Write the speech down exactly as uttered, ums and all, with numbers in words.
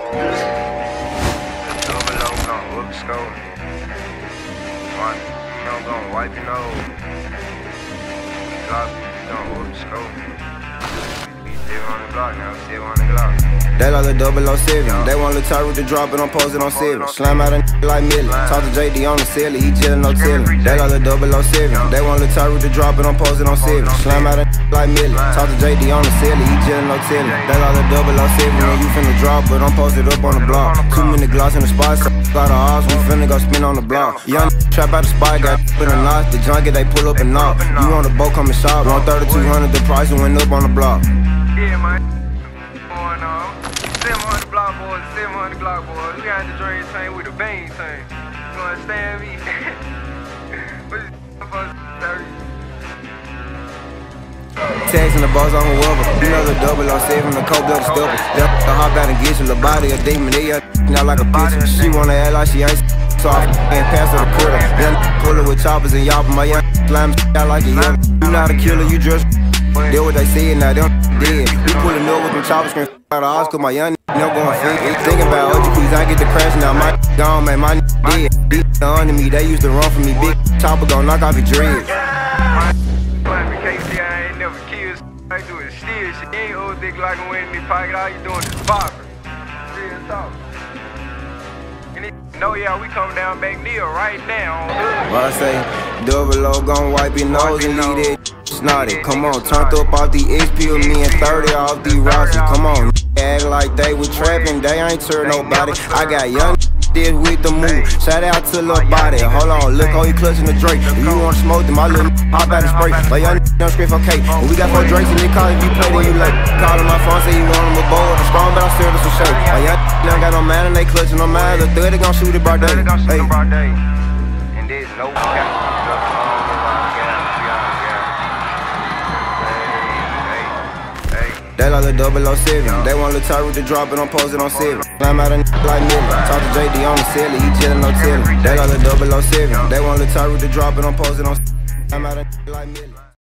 Double O gon' whoop scope. One, you know, gon' wipe your nose. Glock, gon' whoop scope. We still on the block now, still on the Glock. They like the double oh seven. They want Lil Ty with the drop, but I'm posted on seven. Slam out a like Millie. Talk to J D on the silly, he chillin' no tillin'. They like the double oh seven. They want Lil Ty with the drop, but I'm posted on seven. Slam out a like Millie. Talk to J D on the silly, he chillin' no tillin'. They like the double oh seven. When you finna drop, but I'm posted up on the block. Too many glocks in the spot, so got a odds. We finna go spin on the block. Young trap out the spot, got with a knot. The junkie they pull up and knock. You on the boat, come and shop. Run thirty-two hundred, the price went up on the block. Yeah, man. Going on. seven hundred block boys, seven hundred Glock boys. We got the drain tank with the vein tank. You understand me? What's this for thirty? Tags in the bars on whoever. You know the double oh seven, the cold blooded stubber. That the hop out and get you, the body a demon. They up now like a bitch. She wanna act like she ain't soft and pass her the critter. Young pull her with choppers and y'all, my young slam out like a young. You not a killer, you just deal what they say now, them dead. We pullin' up with them choppers, scream out of Oscar, my young never going fit. Thinking about O G Q's, I get the crash now, my gone, man, my dead. Deep under me, they used to run from me, big chopper gon' knock off your dreads. I ain't never killed, I do is steal shit. You ain't old dick like a in the pocket, all you doing is bopping. Real talk. No, yeah, we coming down back near right now. What I say, double O gon' wipe your nose and leave that snotty. Come on, turned up off the X P with me and thirty off the Rossi. Come on, act like they was trapping, they ain't turn nobody. I got young did with the move. Shout out to Lil Body. Hold on, look how he clutching the Drake. If you wanna smoke them, my little hop out and spray. My young don't scream for cake. When we got four Drakes and they call it, you play, then you like. Call my phone, say you want him a bowl. I'm strong, but I'm serious for sure. My young don't got no man and they clutching on mine. The third, they gon' shoot it by day. Hey. And there's no cap. They like the double oh seven. They want Lil Ty with the drop, but I'm posted on seven. Slam out a like Millie. Talk to J D on the silly, he chillin' no tillin'. They like the double oh seven. They want Lil Ty with the drop, but I'm posted on seven. Slam out a like Millie.